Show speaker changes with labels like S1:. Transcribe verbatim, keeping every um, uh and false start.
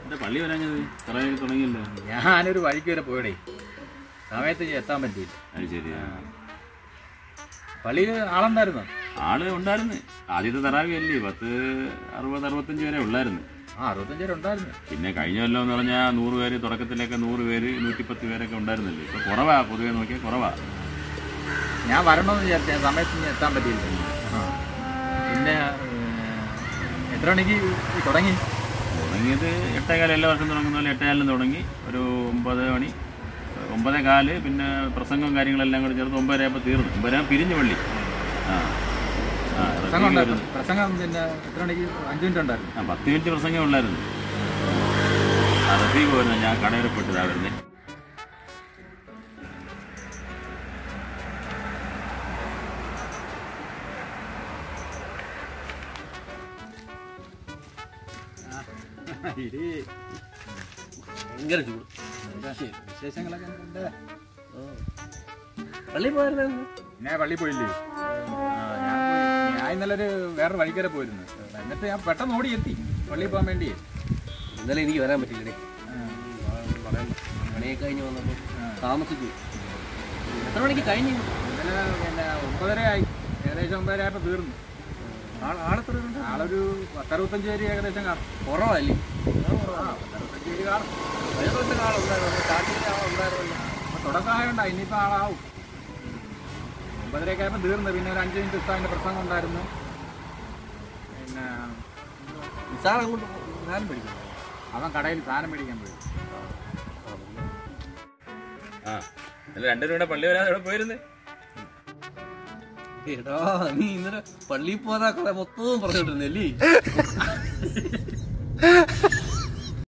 S1: പള്ളി വരാഞ്ഞത് തുടങ്ങിയല്ലോ.
S2: ഞാനൊരു വഴിക്ക് വരെ പോയടേ, സമയത്ത് എത്താൻ പറ്റിയില്ല.
S1: അത് ശരിയാ.
S2: പള്ളിയിൽ ആളുണ്ടായിരുന്നു?
S1: ആള് ഉണ്ടായിരുന്നു. ആദ്യത്തെ തറാവിയല്ലേ, പത്ത് അറുപത് അറുപത്തഞ്ച് വരെ ഉള്ളായിരുന്നു.
S2: ആ അറുപത്തഞ്ച് വരെ ഉണ്ടായിരുന്നു.
S1: പിന്നെ കഴിഞ്ഞ കൊല്ലം എന്ന് പറഞ്ഞാൽ നൂറ് പേര്, തുടക്കത്തിലൊക്കെ നൂറ് പേര് നൂറ്റിപ്പത്ത് പേരൊക്കെ ഉണ്ടായിരുന്നല്ലേ. ഇപ്പൊ കുറവാ, പൊതുവെ നോക്കിയാൽ കുറവാ.
S2: ഞാൻ വരണമെന്ന് വിചാരിച്ച സമയത്ത് എത്താൻ പറ്റിയില്ല. പിന്നെ എത്ര മണിക്ക് തുടങ്ങി?
S1: തുടങ്ങിയത് എട്ടേകാലം, എല്ലാ വർഷം തുടങ്ങുന്ന പോലെ എട്ടേകാലിന് തുടങ്ങി. ഒരു ഒമ്പത് മണി ഒമ്പതേ കാല്, പിന്നെ പ്രസംഗവും കാര്യങ്ങളെല്ലാം കൂടി ചേർത്ത് ഒമ്പതരയപ്പോൾ തീർന്നു. ഒമ്പതര പിരിഞ്ഞു പള്ളി. ആ ആ
S2: പ്രസംഗം പിന്നെ എത്ര മണിക്ക്? അഞ്ച് മിനിറ്റ് ഉണ്ടായിരുന്നു.
S1: ആ പത്ത് മിനിറ്റ് പ്രസംഗം ഉള്ളായിരുന്നു. ആ റഫീഖ് വരുന്നത്, ഞാൻ കടയിൽപ്പെട്ടതാ വരുന്നത്.
S3: ഭയങ്കര ചൂട്.
S2: വിശേഷങ്ങളൊക്കെ ഉണ്ട്.
S3: പള്ളി പോയായിരുന്നു?
S2: ഞാൻ പള്ളി പോയില്ലേ? ഞാൻ പോയി. ഞാൻ ഇന്നലെ ഒരു വേറൊരു വഴിക്കരെ പോയിരുന്നു. എന്നിട്ട് ഞാൻ പെട്ടെന്ന് ഓടി എത്തി പള്ളിയിൽ പോകാൻ വേണ്ടി.
S3: ഇന്നലെ എനിക്ക് വരാൻ പറ്റില്ലേ, പണിയൊക്കെ കഴിഞ്ഞ് വന്നപ്പോൾ താമസിച്ചു. എത്ര മണിക്ക് കഴിഞ്ഞു?
S2: ഇന്നലെ പിന്നെ ഒമ്പതര ആയി, ഏകദേശം ഒമ്പതര ആയപ്പോൾ തീർന്നു.
S3: ആളെത്ര?
S2: ആളൊരു പത്തറുപത്തഞ്ച് പേര് ഏകദേശം കാണും.
S3: കുറവല്ലേ?
S2: പത്തറുപത്തഞ്ച് പേര് കാണും.
S3: വയറുകൊണ്ട് ആളുണ്ടായിരുന്നു, സ്റ്റാർട്ടിങ്ങിൽ ആളുണ്ടായിരുന്നല്ലോ.
S2: അപ്പോൾ തുടക്കമായോണ്ടാ, ഇനിയിപ്പോൾ ആളാവും. ഒമ്പതരയൊക്കെ ആയപ്പോൾ തീർന്നു. പിന്നെ ഒരു അഞ്ച് മിനിറ്റ് ഉസ്താദിൻ്റെ പ്രസംഗം ഉണ്ടായിരുന്നു. പിന്നെ
S3: നിസാർ അങ്ങോട്ട് സാധനം മേടിക്കും.
S2: അവൻ കടയിൽ സാധനം മേടിക്കാൻ പോയി.
S1: ആ രണ്ടു രൂപയുടെ പള്ളി വരാതെ എവിടെ പോയിരുന്നേ?
S3: എടാ നീ ഇന്നലെ പള്ളിയിൽ പോകാതെ മൊത്തവും പറഞ്ഞോണ്ടിരുന്നല്ലേ?